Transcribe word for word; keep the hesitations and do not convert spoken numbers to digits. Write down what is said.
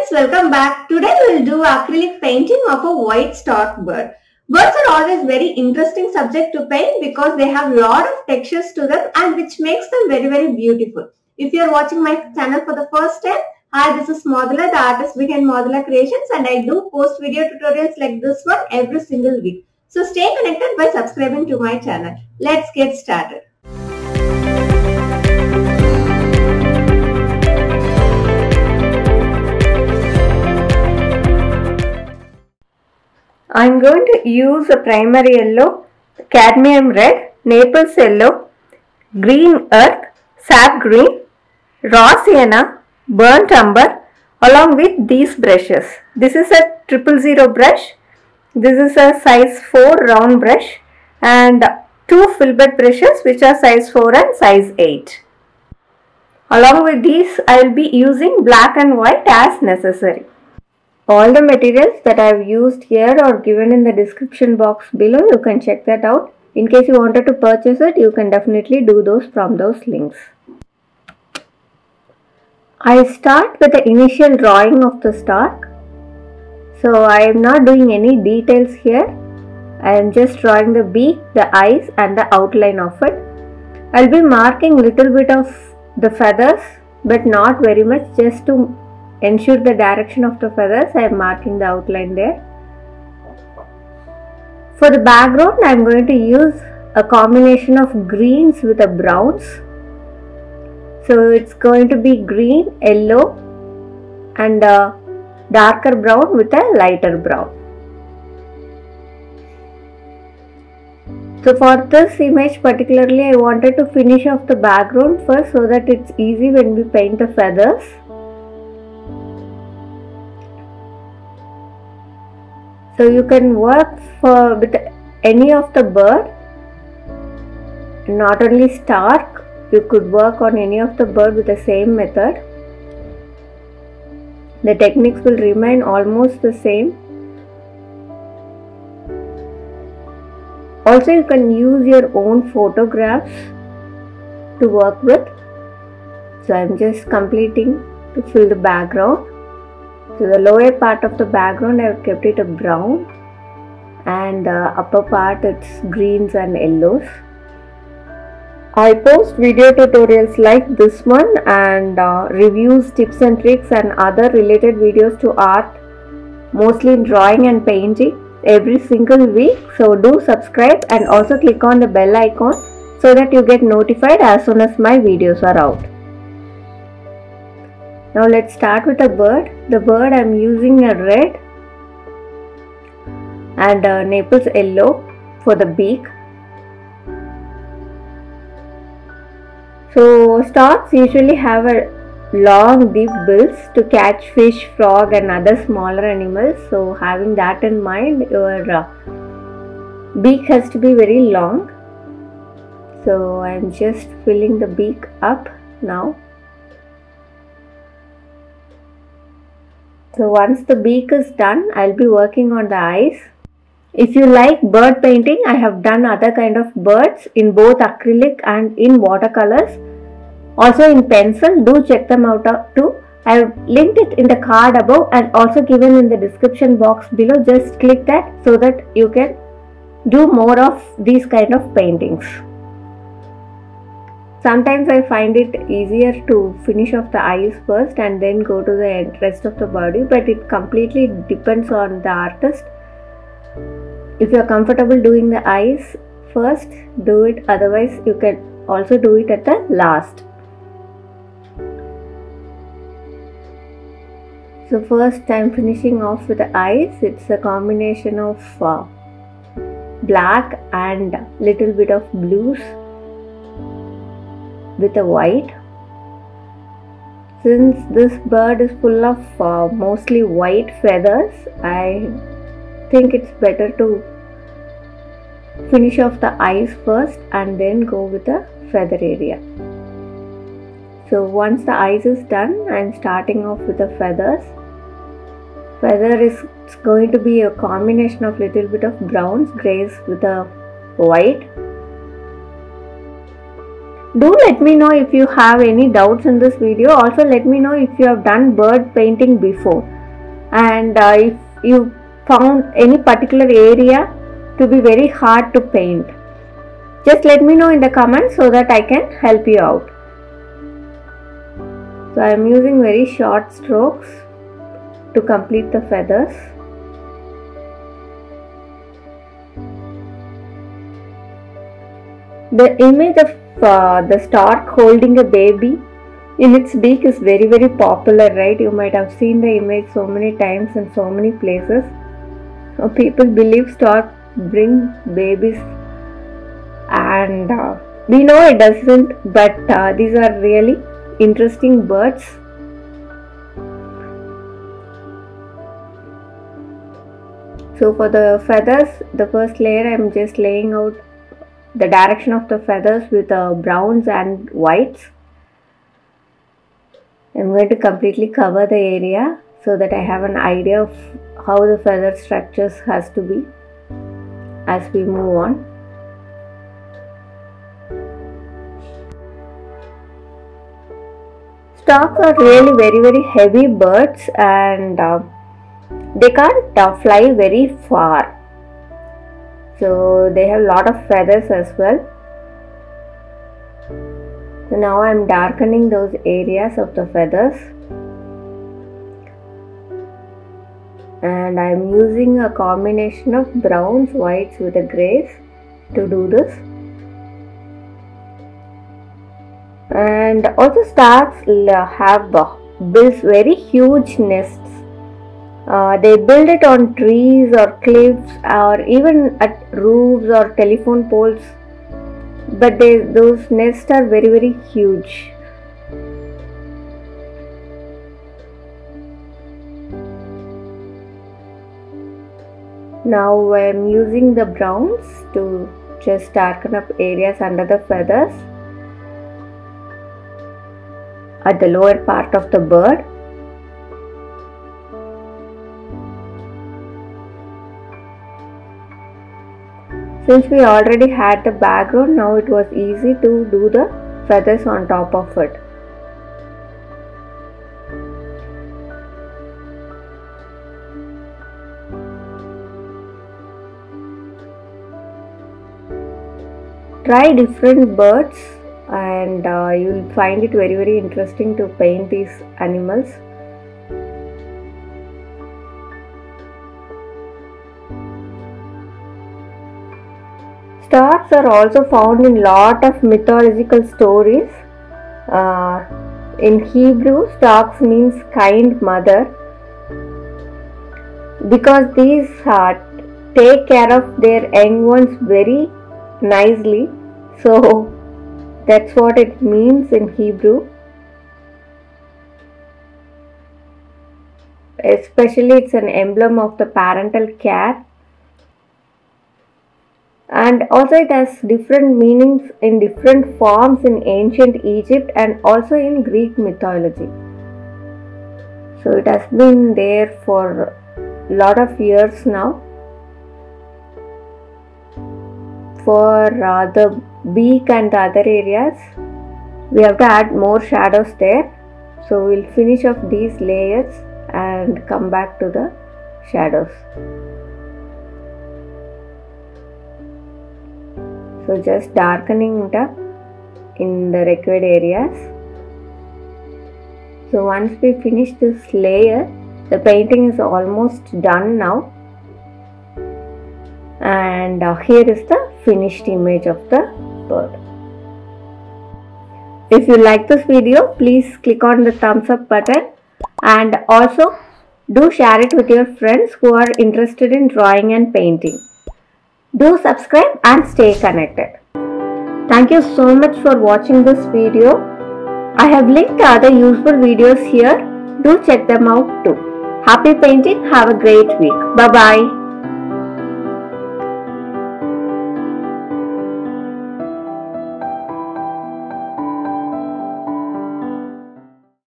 friends, welcome back. Today we will do acrylic painting of a white stork bird. Birds are always very interesting subject to paint because they have lot of textures to them and which makes them very very beautiful. If you are watching my channel for the first time, hi, this is Modula, the artist behind Modula Creations, and I do post video tutorials like this one every single week. So stay connected by subscribing to my channel. Let's get started. I am going to use a primary yellow, cadmium red, Naples yellow, green earth, sap green, raw sienna, burnt umber along with these brushes. This is a triple zero brush, this is a size four round brush and two filbert brushes which are size four and size eight. Along with these I will be using black and white as necessary. All the materials that I have used here are given in the description box below. You can check that out. In case you wanted to purchase it, you can definitely do those from those links. I start with the initial drawing of the stork. So I am not doing any details here. I am just drawing the beak, the eyes and the outline of it. I will be marking little bit of the feathers but not very much, just to ensure the direction of the feathers. I am marking the outline there. For the background I am going to use a combination of greens with the browns. So it's going to be green, yellow and a darker brown with a lighter brown. So for this image particularly I wanted to finish off the background first so that it's easy when we paint the feathers. So you can work for with any of the bird, not only stork, you could work on any of the bird with the same method. The techniques will remain almost the same. Also you can use your own photographs to work with. So I am just completing to fill the background. So the lower part of the background I have kept it a brown and the upper part it's greens and yellows. I post video tutorials like this one and uh, reviews, tips and tricks and other related videos to art, mostly drawing and painting, every single week. So do subscribe and also click on the bell icon so that you get notified as soon as my videos are out. Now let's start with the bird. The bird I am using a red and a Naples yellow for the beak. So storks usually have a long deep bills to catch fish, frog and other smaller animals. So having that in mind, your uh, beak has to be very long. So I am just filling the beak up now. So once the beak is done, I will be working on the eyes. If you like bird painting, I have done other kind of birds in both acrylic and in watercolors. Also in pencil, do check them out too. I have linked it in the card above and also given in the description box below. Just click that so that you can do more of these kind of paintings. Sometimes I find it easier to finish off the eyes first and then go to the rest of the body, but it completely depends on the artist. If you are comfortable doing the eyes first, do it, otherwise you can also do it at the last. So first I am finishing off with the eyes. It's a combination of uh, black and little bit of blues with a white. Since this bird is full of uh, mostly white feathers, I think it's better to finish off the eyes first and then go with the feather area. So once the eyes is done, I am starting off with the feathers. Feather is going to be a combination of little bit of browns, greys with a white. Do let me know if you have any doubts in this video. Also let me know if you have done bird painting before. and uh, if you found any particular area to be very hard to paint, just let me know in the comments so that I can help you out. So I am using very short strokes to complete the feathers. The image of uh, the stork holding a baby in its beak is very very popular, right? You might have seen the image so many times in so many places. Uh, people believe stork bring babies, and uh, we know it doesn't, but uh, these are really interesting birds. So for the feathers, the first layer I am just laying out the direction of the feathers with uh, browns and whites. I am going to completely cover the area so that I have an idea of how the feather structures has to be as we move on. Storks are really very very heavy birds, and uh, they can't uh, fly very far. So they have a lot of feathers as well. So now I am darkening those areas of the feathers, and I am using a combination of browns, whites with the greys to do this. And also storks have built very huge nests. Uh, they build it on trees or cliffs or even at roofs or telephone poles, but they, those nests are very very huge. Now I am using the browns to just darken up areas under the feathers at the lower part of the bird. Since we already had the background, now it was easy to do the feathers on top of it. Try different birds, and uh, you will find it very very interesting to paint these animals. Storks are also found in lot of mythological stories. Uh, in Hebrew, storks means kind mother, because these uh, take care of their young ones very nicely. So that's what it means in Hebrew. Especially it's an emblem of the parental care. And also it has different meanings in different forms in ancient Egypt and also in Greek mythology. So it has been there for a lot of years now. For uh, the beak and the other areas, we have to add more shadows there. So we'll finish off these layers and come back to the shadows. So just darkening it up in the required areas. So once we finish this layer, the painting is almost done now. And uh, here is the finished image of the bird. If you like this video, please click on the thumbs up button, and also do share it with your friends who are interested in drawing and painting. Do subscribe and stay connected. Thank you so much for watching this video. I have linked other useful videos here. Do check them out too. Happy painting. Have a great week. Bye bye.